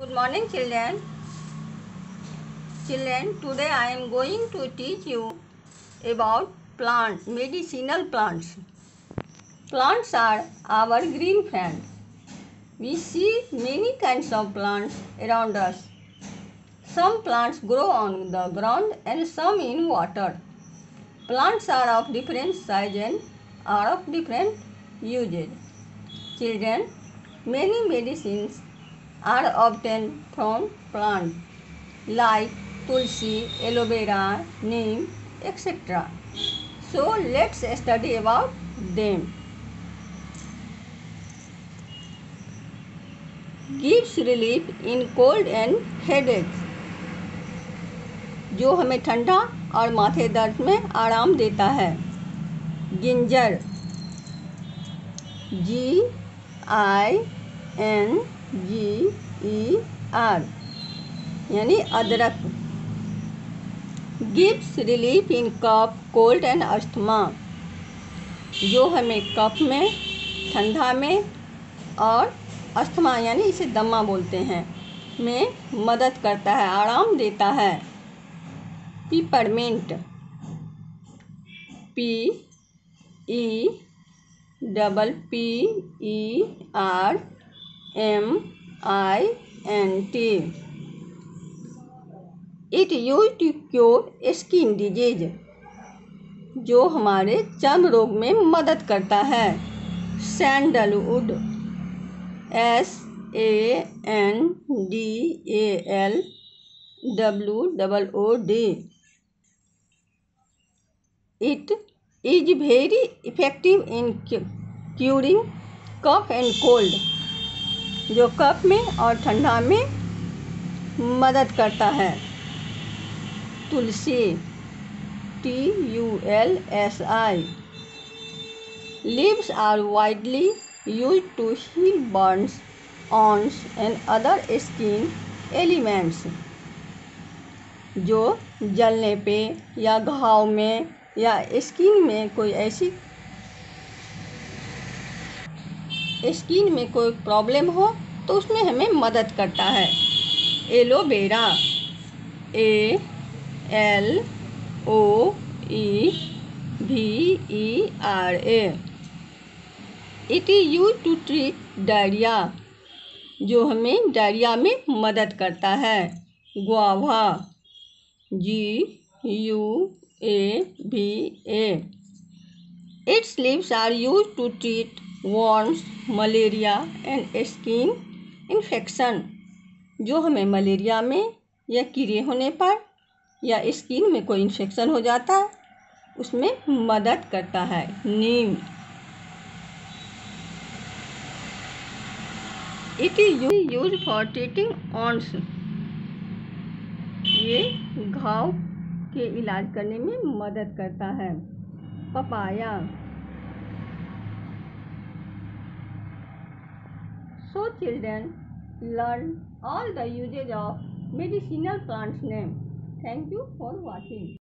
Good morning, children. Today I am going to teach you about plants, medicinal plants. Plants are our green friend. We see many kinds of plants around us. Some plants grow on the ground and some in water. Plants are of different size and are of different uses. Children, many medicines are obtained from plants like tulsi, aloe vera, neem, etc. So let's study about them. Gives relief in cold and headaches. जो हमें ठंडा और माथे दर्द में आराम देता है. गिंजर, GINGER यानी अदरक. Gives relief in cough, cold and asthma. जो हमें कफ में, ठंडा में और अस्थमा यानी इसे दमा बोलते हैं में मदद करता है, आराम देता है. Peppermint, PEPPERMINT. It use to cure skin disease. जो हमारे चर्म रोग में मदद करता है. Sandalwood, SANDALWOOD. It is very effective in curing cough and cold. जो कफ में और ठंडा में मदद करता है. तुलसी, TULSI. Leaves are widely used to heal burns, wounds and other skin ailments. जो जलने पे या घाव में या स्किन में कोई प्रॉब्लम हो तो उसमें हमें मदद करता है. Aloe vera, ALOEVERA. It is use to treat diarrhoea. जो हमें डायरिया में मदद करता है. Guava, GUAVA. Its leaves are use to treat worms, malaria and skin infection. जो हमें मलेरिया में या कीड़े होने पर या स्किन में कोई इन्फेक्शन हो जाता है उसमें मदद करता है. नीम, it is use for treating wounds. ये घाव के इलाज करने में मदद करता है. Papaya. So children, learn all the uses of medicinal plants name. Thank you for watching.